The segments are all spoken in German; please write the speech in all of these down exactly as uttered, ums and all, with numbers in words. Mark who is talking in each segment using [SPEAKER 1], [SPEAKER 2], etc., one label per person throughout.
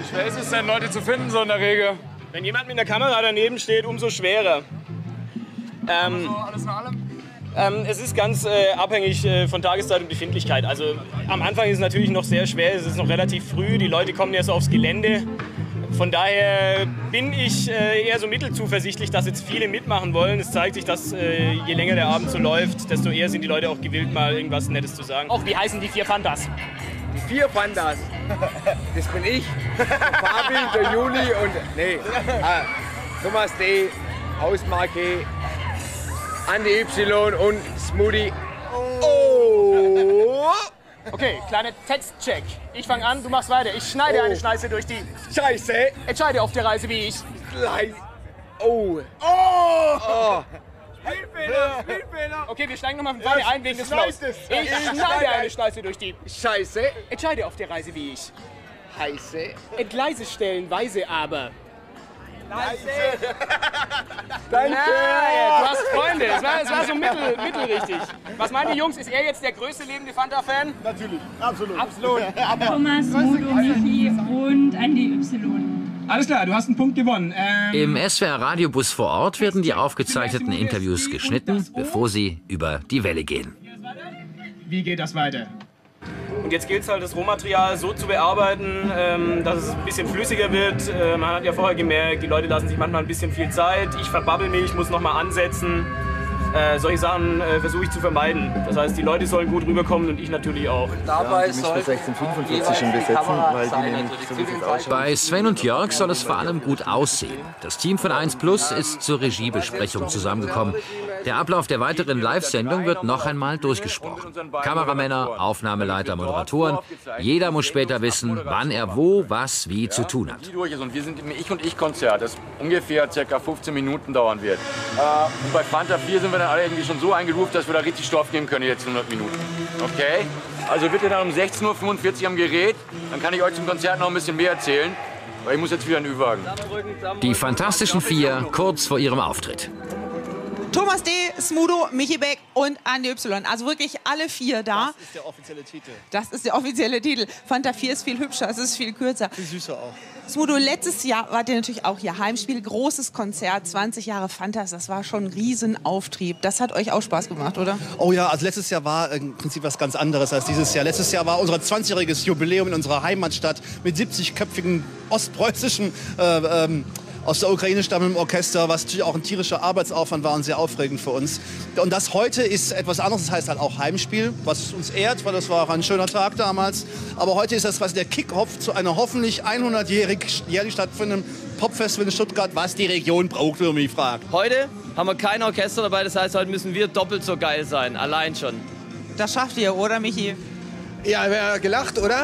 [SPEAKER 1] Wie schwer ist es denn, Leute zu finden, so in der Regel?
[SPEAKER 2] Wenn jemand mit einer Kamera daneben steht, umso schwerer. Ähm,
[SPEAKER 1] so alles nach allem?
[SPEAKER 2] Ähm, es ist ganz äh, abhängig äh, von Tageszeit und Befindlichkeit. Also am Anfang ist es natürlich noch sehr schwer, es ist noch relativ früh, die Leute kommen erst aufs Gelände. Von daher bin ich äh, eher so mittelzuversichtlich, dass jetzt viele mitmachen wollen. Es zeigt sich, dass äh, je länger der Abend so läuft, desto eher sind die Leute auch gewillt, mal irgendwas Nettes zu sagen.
[SPEAKER 3] Auch wie heißen die vier Fantas?
[SPEAKER 4] Die vier Fantas? Das bin ich, Fabi, der Juli und... Nee, ah, Thomas D., Hausmarke, Andi Y und Smoothie. Oh!
[SPEAKER 3] Okay, kleiner Textcheck. Ich fange an, du machst weiter. Ich schneide oh. eine Schleife durch die...
[SPEAKER 4] Scheiße!
[SPEAKER 3] Entscheide auf der Reise wie ich.
[SPEAKER 4] Schleife. Oh!
[SPEAKER 3] Oh!
[SPEAKER 4] oh.
[SPEAKER 3] Spielfehler, Spielfehler! Okay, wir steigen nochmal von vorne ein wegen des Flows. Ich schneide eine Schleife durch die...
[SPEAKER 4] Scheiße!
[SPEAKER 3] Entscheide auf der Reise wie ich.
[SPEAKER 4] Heiße.
[SPEAKER 3] Entgleise stellen, weise aber...
[SPEAKER 4] Leise! Danke!
[SPEAKER 3] Ja, du hast Freunde, es war, es war so mittel, mittelrichtig. Was meinen die Jungs, ist er jetzt der größte lebende Fanta-Fan?
[SPEAKER 1] Natürlich, absolut.
[SPEAKER 3] Absolut.
[SPEAKER 5] Thomas, Modo, Michi und Andi Y.
[SPEAKER 6] Alles klar, du hast einen Punkt gewonnen. Ähm
[SPEAKER 7] Im S W R-Radiobus vor Ort werden die aufgezeichneten Interviews geschnitten, bevor sie über die Welle gehen.
[SPEAKER 6] Wie geht das weiter?
[SPEAKER 2] Und jetzt gilt es halt, das Rohmaterial so zu bearbeiten, ähm, dass es ein bisschen flüssiger wird. Äh, man hat ja vorher gemerkt, die Leute lassen sich manchmal ein bisschen viel Zeit. Ich verbabbel mich, muss noch mal ansetzen. Äh, solche Sachen äh, versuche ich zu vermeiden. Das heißt, die Leute sollen gut rüberkommen und ich natürlich auch.
[SPEAKER 8] Dabei ja, soll sechzehn fünfundvierzig im Besetzen, weil die nämlich so wie es ausschaut.
[SPEAKER 7] Bei Sven und Jörg soll es vor allem gut aussehen. Das Team von eins Plus ist zur Regiebesprechung zusammengekommen. Der Ablauf der weiteren Live-Sendung wird noch einmal durchgesprochen. Kameramänner, Aufnahmeleiter, Moderatoren. Jeder muss später wissen, wann er wo, was, wie zu tun hat.
[SPEAKER 9] Und wir sind im Ich-und-Ich-Konzert, das ungefähr ca. fünfzehn Minuten dauern wird. Und bei Fanta vier sind wir dann alle irgendwie schon so eingerufen, dass wir da richtig Stoff geben können, jetzt hundert Minuten. Okay? Also wird ihr dann um sechzehn Uhr fünfundvierzig am Gerät, dann kann ich euch zum Konzert noch ein bisschen mehr erzählen, weil ich muss jetzt wieder in den Ü-Wagen.
[SPEAKER 7] Die Fantastischen Vier kurz vor ihrem Auftritt.
[SPEAKER 10] Thomas D., Smudo, Michi Beck und Andi Y. Also wirklich alle vier da.
[SPEAKER 11] Das ist der offizielle Titel.
[SPEAKER 10] Das ist der offizielle Titel. Fanta vier ist viel hübscher, es ist viel kürzer.
[SPEAKER 11] Viel süßer auch.
[SPEAKER 10] Smudo, letztes Jahr wart ihr natürlich auch hier. Heimspiel, großes Konzert, zwanzig Jahre Fantas. Das war schon ein Riesenauftrieb. Das hat euch auch Spaß gemacht, oder?
[SPEAKER 11] Oh ja, also letztes Jahr war im Prinzip was ganz anderes als dieses Jahr. Letztes Jahr war unser zwanzigjähriges Jubiläum in unserer Heimatstadt mit siebzigköpfigen ostpreußischen äh, ähm, aus der Ukraine stammenden Orchester, was natürlich auch ein tierischer Arbeitsaufwand war und sehr aufregend für uns. Und das heute ist etwas anderes, das heißt halt auch Heimspiel, was uns ehrt, weil das war auch ein schöner Tag damals. Aber heute ist das quasi der Kick-Off zu einer hoffentlich hundertjährig jährlich stattfindenden Popfestival in Stuttgart, was die Region braucht, wenn man mich fragt.
[SPEAKER 12] Heute haben wir kein Orchester dabei, das heißt, heute müssen wir doppelt so geil sein, allein schon.
[SPEAKER 10] Das schafft ihr, oder Michi?
[SPEAKER 4] Ja, wäre gelacht, oder?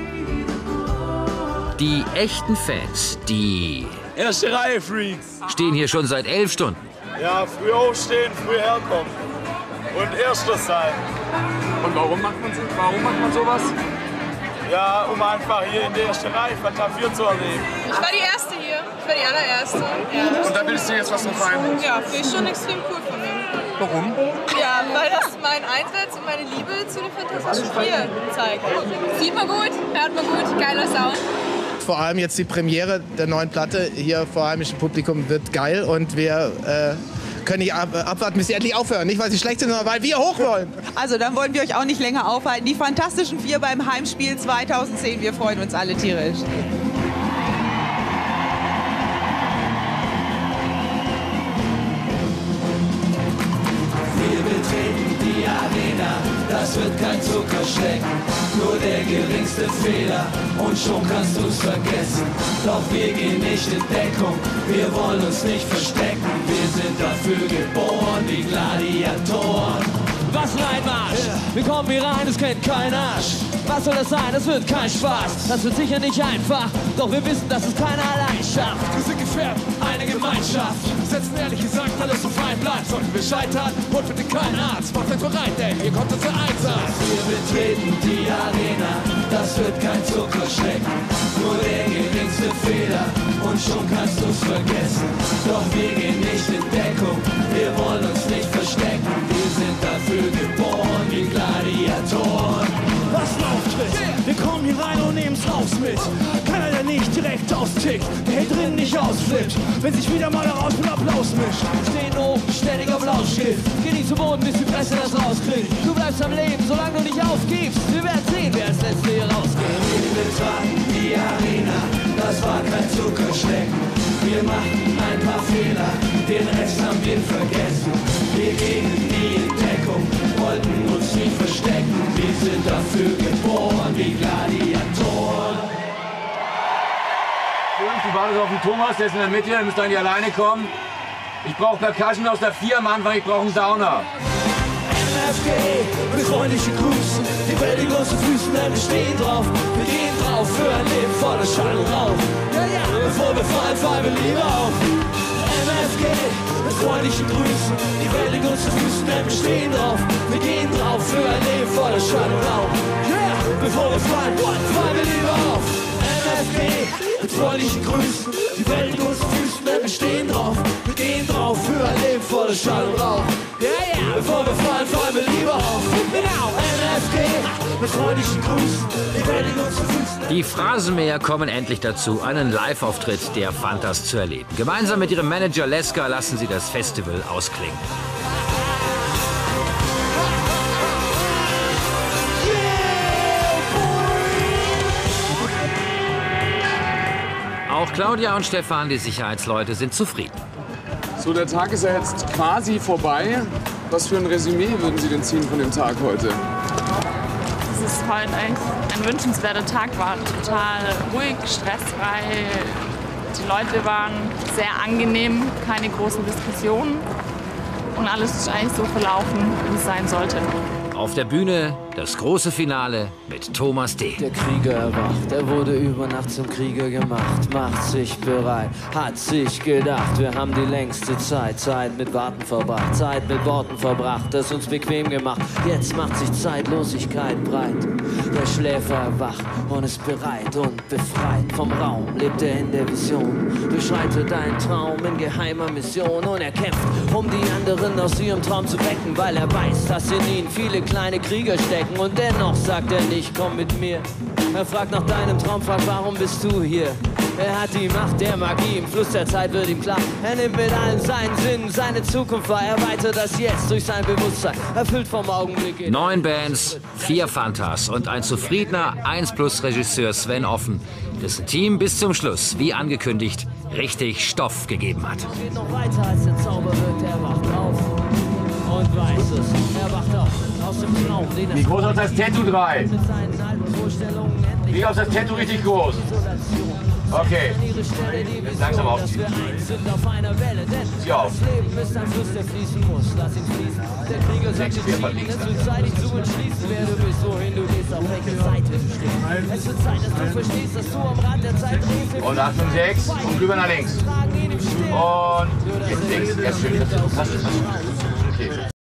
[SPEAKER 7] Die echten Fans, die...
[SPEAKER 1] Erste Reihe Freaks.
[SPEAKER 7] Stehen hier schon seit elf Stunden.
[SPEAKER 1] Ja, früh aufstehen, früh herkommen. Und Erster sein. Und warum macht man, warum macht man sowas? Ja, um einfach hier in der ersten Reihe Fanta vier zu erleben.
[SPEAKER 13] Ich war die Erste hier. Ich war die allererste. Ja.
[SPEAKER 1] Und da willst du jetzt was noch rein?
[SPEAKER 13] Ja, finde ich schon extrem cool von mir.
[SPEAKER 1] Warum?
[SPEAKER 13] Ja, weil das mein Einsatz und meine Liebe zu den Fantastischen Vier zeigt. Sieht man gut, hört man gut, geiler Sound.
[SPEAKER 14] Vor allem jetzt die Premiere der neuen Platte hier vor heimischem Publikum wird geil und wir äh, können nicht ab, abwarten, bis sie endlich aufhören. Nicht, weil sie schlecht sind, sondern weil wir hoch wollen.
[SPEAKER 10] Also dann wollen wir euch auch nicht länger aufhalten. Die Fantastischen Vier beim Heimspiel zweitausendzehn. Wir freuen uns alle tierisch.
[SPEAKER 15] Wir betreten die Arena, das wird kein Zuckerschlecken, nur der geringste Fehler und schon kannst du's vergessen. Doch wir gehen nicht in Deckung, wir wollen uns nicht verstecken, wir sind dafür geboren, wie Gladiatoren.
[SPEAKER 12] Was ein Einmarsch! Wir kommen hier rein, es kennt kein Arsch. Was soll das sein? Das wird kein Spaß. Das wird sicher nicht einfach, doch wir wissen, dass es keiner allein schafft.
[SPEAKER 15] Wir sind gefährdet, eine Gemeinschaft. Setzen ehrlich gesagt alles auf ein Blatt. Sollten wir scheitern, holt bitte keinen Arzt. Macht euch bereit, denn hier kommt unser Einsatz. Wir betreten die Arena, das wird kein Zuckerschlecken. Nur der geringste Fehler und schon kannst du's vergessen. Doch wir gehen nicht in Deckung, wir wollen uns nicht verstecken. Wir sind dafür geboren wie Gladiatoren.
[SPEAKER 16] Was ein Auftritt! Wir kommen hier rein und nehmen's raus mit. Keiner, der nicht direkt
[SPEAKER 15] nicht austickt, der hier drin nicht ausflippt, wenn sich wieder mal heraus mit Applaus mischt. Stehen oben, ständig auf Lautschrift, geh nie zu Boden, bis die Presse das rauskriegt. Du bleibst am Leben, solange du nicht aufgibst. Wir werden sehen, wer als Letzte hier rausgeht. Wir betraten die Arena, das war kein Zuckerschlecken. Wir machten ein paar Fehler, den Rest haben wir vergessen. Wir gingen nie in Deckung, wollten uns nie verstecken. Wir sind dafür geboren, wie Gladiatoren.
[SPEAKER 9] Du wartest auf den Thomas, der ist in der Mitte, der müsste eigentlich alleine kommen. Ich brauche Percussion aus der vier am Anfang, ich brauche einen Downer.
[SPEAKER 15] M F G, mit freundlichen Grüßen, die Welt in großen Füßen, denn wir stehen drauf. Wir gehen drauf für ein Leben voller Schall und Rauch. Ja, ja, bevor wir fallen, fallen wir lieber auf. M F G, mit freundlichen Grüßen, die Welt in großen Füßen, denn wir stehen drauf. Wir gehen drauf für ein Leben voller Schall und Rauch. Ja, ja, bevor wir fallen, fallen wir lieber auf. M F G, mit freundlichen Grüßen, die Welt in großen Füßen, denn wir stehen drauf. Wir gehen drauf für ein Leben voller Schall und Rauch. Ja, ja, bevor wir fallen, fallen wir lieber auf. Genau, M F G, mit freundlichen Grüßen, die Welt in großen Füßen.
[SPEAKER 7] Die Phrasenmäher kommen endlich dazu, einen Live-Auftritt der Fantas zu erleben. Gemeinsam mit ihrem Manager Leska lassen sie das Festival ausklingen. Auch Claudia und Stefan, die Sicherheitsleute, sind zufrieden.
[SPEAKER 16] So, der Tag ist ja jetzt quasi vorbei. Was für ein Resümee würden Sie denn ziehen von dem Tag heute?
[SPEAKER 17] Das ist heute echt ein wünschenswerter Tag, war total ruhig, stressfrei. Die Leute waren sehr angenehm, keine großen Diskussionen. Und alles ist eigentlich so verlaufen, wie es sein sollte.
[SPEAKER 7] Auf der Bühne das große Finale mit Thomas D.
[SPEAKER 12] Der Krieger erwacht, er wurde über Nacht zum Krieger gemacht, macht sich bereit, hat sich gedacht, wir haben die längste Zeit, Zeit mit Warten verbracht, Zeit mit Worten verbracht, das uns bequem gemacht, jetzt macht sich Zeitlosigkeit breit. Der Schläfer erwacht und ist bereit und befreit vom Raum, lebt er in der Vision, beschreitet einen Traum in geheimer Mission und er kämpft, um die anderen aus ihrem Traum zu wecken, weil er weiß, dass in ihnen viele kleine Krieger stecken und dennoch sagt er nicht, komm mit mir. Er fragt nach deinem Traum, fragt, warum bist du hier? Er hat die Macht der Magie, im Fluss der Zeit wird ihm klar. Er nimmt mit allen seinen Sinnen seine Zukunft wahr, erweitert das Jetzt durch sein Bewusstsein, erfüllt vom Augenblick.
[SPEAKER 7] Neun Bands, vier Fantas und ein zufriedener eins plus Regisseur Sven Offen, dessen Team bis zum Schluss, wie angekündigt, richtig Stoff gegeben hat.
[SPEAKER 12] Es geht noch weiter als der Zauber wird, er wacht auf. Und weiß es, er wacht auf aus dem Traum.
[SPEAKER 9] Wie groß ist das Tattoo drei? Wie groß ist das Tattoo richtig groß? Okay, jetzt langsam aufziehen. Sieh auf. Sechs, vier von links. Und acht und sechs und rüber nach links. Und jetzt links. Erst schön. Okay.